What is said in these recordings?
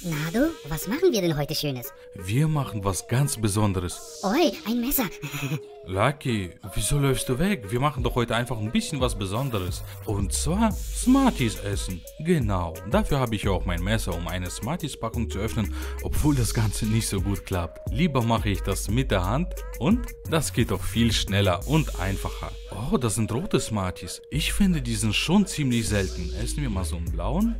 Na du, was machen wir denn heute Schönes? Wir machen was ganz Besonderes. Oi, ein Messer. Lucky, wieso läufst du weg? Wir machen doch heute einfach ein bisschen was Besonderes. Und zwar Smarties essen. Genau, dafür habe ich ja auch mein Messer, um eine Smarties-Packung zu öffnen, obwohl das Ganze nicht so gut klappt. Lieber mache ich das mit der Hand und das geht auch viel schneller und einfacher. Oh, das sind rote Smarties. Ich finde, die sind schon ziemlich selten. Essen wir mal so einen blauen?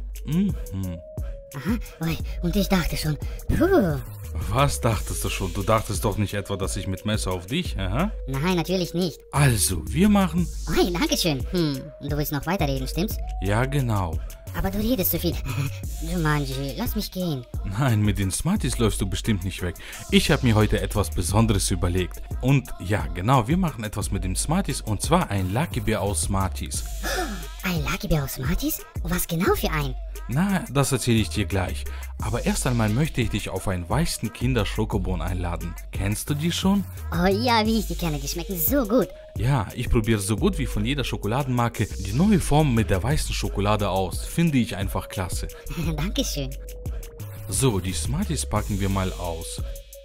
Aha, oi, und ich dachte schon, puh. Was dachtest du schon? Du dachtest doch nicht etwa, dass ich mit Messer auf dich, aha? Nein, natürlich nicht. Also, wir machen... Oi, danke schön. Du willst noch weiterreden, stimmt's? Ja, genau. Aber du redest zu viel. Jumanji, lass mich gehen. Nein, mit den Smarties läufst du bestimmt nicht weg. Ich habe mir heute etwas Besonderes überlegt. Und ja, genau, wir machen etwas mit den Smarties und zwar ein Lucky Bear aus Smarties. Ein Lucky Bear aus Smarties? Was genau für ein? Na, das erzähle ich dir gleich. Aber erst einmal möchte ich dich auf einen weißen Kinder-Schokobon einladen. Kennst du die schon? Oh ja, wie ich die kenne, die schmecken so gut. Ja, ich probiere so gut wie von jeder Schokoladenmarke die neue Form mit der weißen Schokolade aus. Finde ich einfach klasse. Dankeschön. So, die Smarties packen wir mal aus.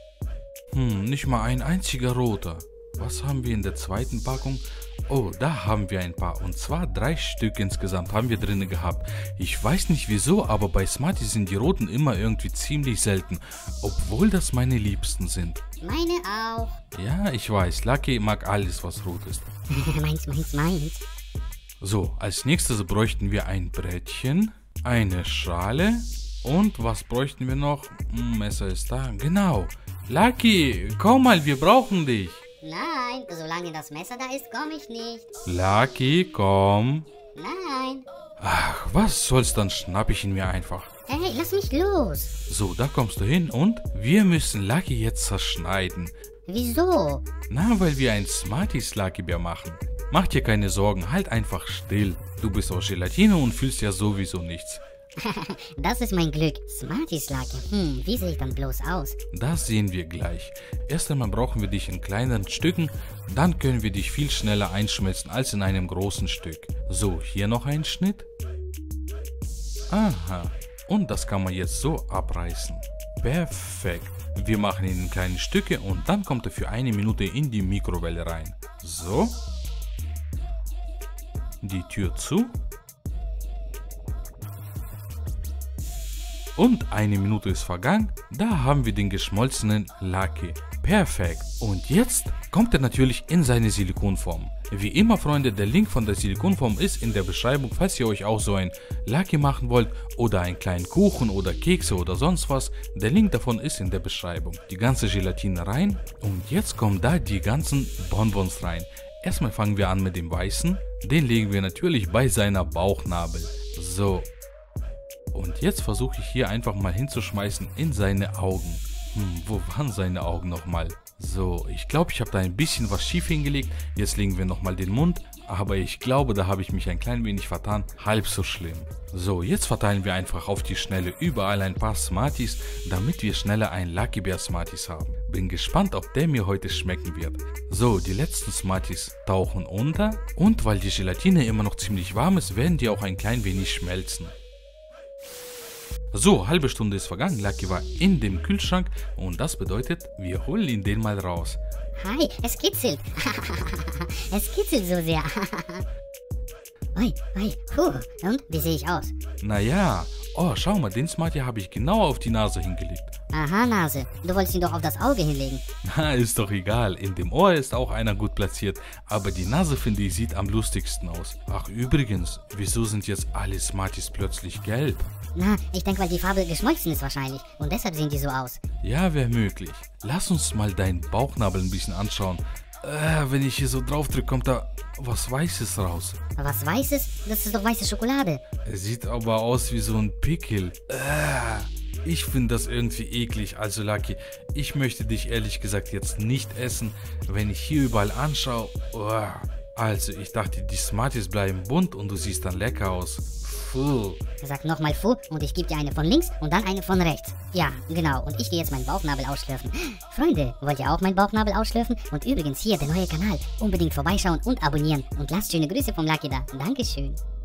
Nicht mal ein einziger roter. Was haben wir in der zweiten Packung? Oh, da haben wir ein paar. Und zwar 3 Stück insgesamt haben wir drin gehabt. Ich weiß nicht wieso, aber bei Smarties sind die roten immer irgendwie ziemlich selten. Obwohl das meine Liebsten sind. Meine auch. Ja, ich weiß. Lucky mag alles, was rot ist. Meins. So, als nächstes bräuchten wir ein Brettchen, eine Schale und was bräuchten wir noch? Messer ist da. Genau. Lucky, komm mal, wir brauchen dich. Nein, solange das Messer da ist, komme ich nicht. Lucky, komm. Nein. Ach, was soll's, dann schnapp ich ihn mir einfach. Hey, lass mich los. So, da kommst du hin und wir müssen Lucky jetzt zerschneiden. Wieso? Na, weil wir ein Smarties Lucky Bear machen. Mach dir keine Sorgen, halt einfach still. Du bist aus Gelatine und fühlst ja sowieso nichts. Das ist mein Glück. Smarties Lucky. Wie sehe ich dann bloß aus? Das sehen wir gleich. Erst einmal brauchen wir dich in kleineren Stücken, dann können wir dich viel schneller einschmelzen als in einem großen Stück. So, hier noch ein Schnitt. Aha, und das kann man jetzt so abreißen. Perfekt. Wir machen ihn in kleine Stücke und dann kommt er für 1 Minute in die Mikrowelle rein. So. Die Tür zu. Und 1 Minute ist vergangen, da haben wir den geschmolzenen Lucky. Perfekt. Und jetzt kommt er natürlich in seine Silikonform. Wie immer, Freunde, der Link von der Silikonform ist in der Beschreibung, falls ihr euch auch so ein Lucky machen wollt oder einen kleinen Kuchen oder Kekse oder sonst was. Der Link davon ist in der Beschreibung. Die ganze Gelatine rein und jetzt kommen da die ganzen Bonbons rein. Erstmal fangen wir an mit dem weißen. Den legen wir natürlich bei seiner Bauchnabel. So. Und jetzt versuche ich hier einfach mal hinzuschmeißen in seine Augen. Wo waren seine Augen nochmal? So, ich glaube, ich habe da ein bisschen was schief hingelegt. Jetzt legen wir nochmal den Mund. Aber ich glaube, da habe ich mich ein klein wenig vertan. Halb so schlimm. So, jetzt verteilen wir einfach auf die Schnelle überall ein paar Smarties, damit wir schneller ein Lucky Bear Smarties haben. Bin gespannt, ob der mir heute schmecken wird. So, die letzten Smarties tauchen unter. Und weil die Gelatine immer noch ziemlich warm ist, werden die auch ein klein wenig schmelzen. So, halbe Stunde ist vergangen, Lucky war in dem Kühlschrank und das bedeutet, wir holen ihn den mal raus. Hi, es kitzelt. Es kitzelt so sehr. Oi, und, wie sehe ich aus? Naja, oh, schau mal, den Smartie habe ich genau auf die Nase hingelegt. Aha, Nase, du wolltest ihn doch auf das Auge hinlegen. Na, ist doch egal, in dem Ohr ist auch einer gut platziert, aber die Nase, finde ich, sieht am lustigsten aus. Ach übrigens, wieso sind jetzt alle Smarties plötzlich gelb? Na, ich denke, weil die Farbe geschmolzen ist wahrscheinlich und deshalb sehen die so aus. Ja, wäre möglich. Lass uns mal deinen Bauchnabel ein bisschen anschauen. Wenn ich hier so drauf drücke, kommt da was Weißes raus. Was Weißes? Das ist doch weiße Schokolade. Sieht aber aus wie so ein Pickel. Ich finde das irgendwie eklig. Also Lucky, ich möchte dich ehrlich gesagt jetzt nicht essen. Wenn ich hier überall anschaue. Also, ich dachte, die Smarties bleiben bunt und du siehst dann lecker aus. Puh. Sag nochmal Fu und ich gebe dir eine von links und dann eine von rechts. Ja, genau. Und ich gehe jetzt meinen Bauchnabel ausschlürfen. Freunde, wollt ihr auch meinen Bauchnabel ausschlürfen? Und übrigens hier der neue Kanal. Unbedingt vorbeischauen und abonnieren. Und lasst schöne Grüße vom Lucky da. Dankeschön.